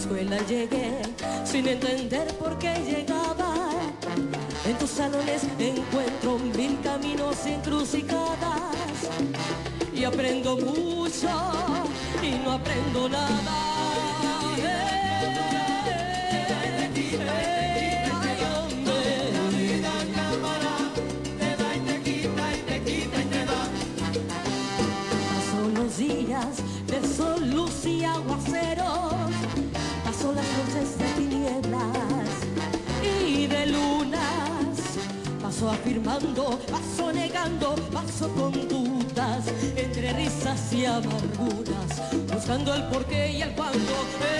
escuela llegué sin entender por qué llegaba. En tus salones encuentro mil caminos y encrucijadas y aprendo mucho y no aprendo nada. Paso los días de sol, luz y aguaceros, paso las noches de tinieblas y de lunas, paso afirmando, paso negando, paso con dudas, entre risas y amarguras, buscando el porqué y el cuándo.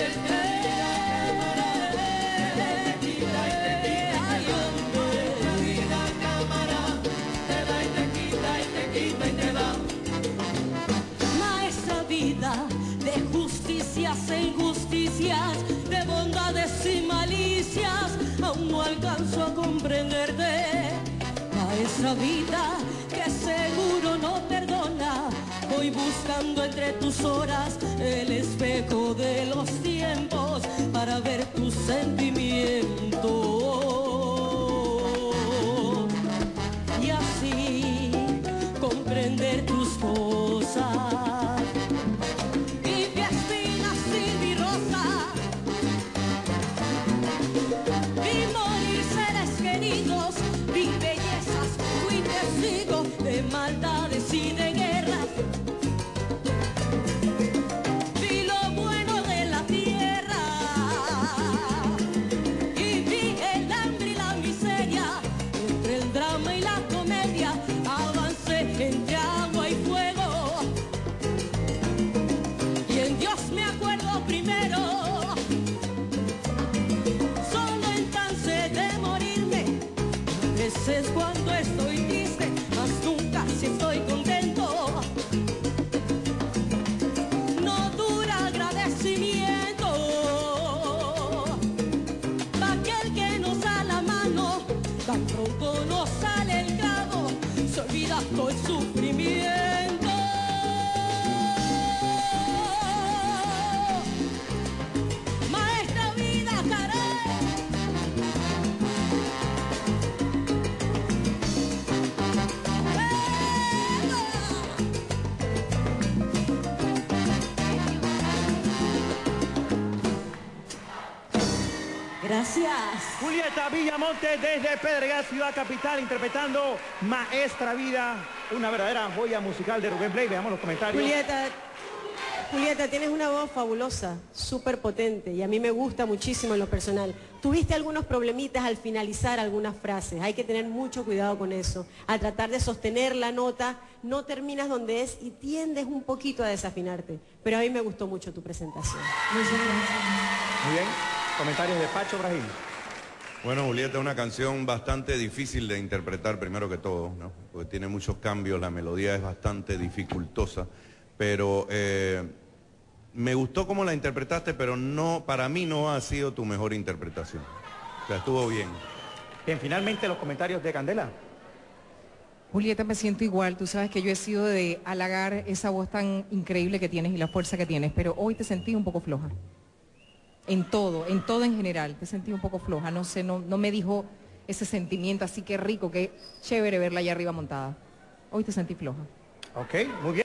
Maestra vida de justicias e injusticias, de bondades y malicias, aún no alcanzo a comprenderte. Maestra vida que seguro no perdona, voy buscando entre tus horas el espejo de los tiempos para ver tus sentimientos y así comprender tus cosas. Vive espinas y mi rosa, vi morir seres queridos, vi bellezas, fui testigo de maldades y de guerras. Vi lo bueno de la tierra y vi el hambre y la miseria, entre el drama y la comedia, avancé entre agua y fuego. Y en Dios me acuerdo primero, solo en trance de morirme. A veces cuando estoy triste, más nunca si estoy contento. No dura agradecimiento pa' aquel que nos da la mano, tan pronto nos sale el cabo, se olvida todo el sufrimiento. Maestra vida, caray. Gracias. Julieta Villamonte desde Pedregal, ciudad capital, interpretando Maestra Vida, una verdadera joya musical de Rubén Blades. Veamos los comentarios. Julieta, tienes una voz fabulosa, súper potente, y a mí me gusta muchísimo en lo personal. Tuviste algunos problemitas al finalizar algunas frases, hay que tener mucho cuidado con eso. Al tratar de sostener la nota, no terminas donde es y tiendes un poquito a desafinarte. Pero a mí me gustó mucho tu presentación. Muchas gracias. Muy bien, comentarios de Pacho Brasil. Bueno, Julieta, es una canción bastante difícil de interpretar, primero que todo, ¿no? Porque tiene muchos cambios, la melodía es bastante dificultosa, pero me gustó cómo la interpretaste, pero no, para mí no ha sido tu mejor interpretación. O sea, estuvo bien. Bien, finalmente los comentarios de Candela. Julieta, me siento igual. Tú sabes que yo he sido de halagar esa voz tan increíble que tienes y la fuerza que tienes, pero hoy te sentí un poco floja. En todo en general, te sentí un poco floja. No sé, no me dijo ese sentimiento así que rico, que chévere verla allá arriba montada. Hoy te sentí floja. Ok, muy bien.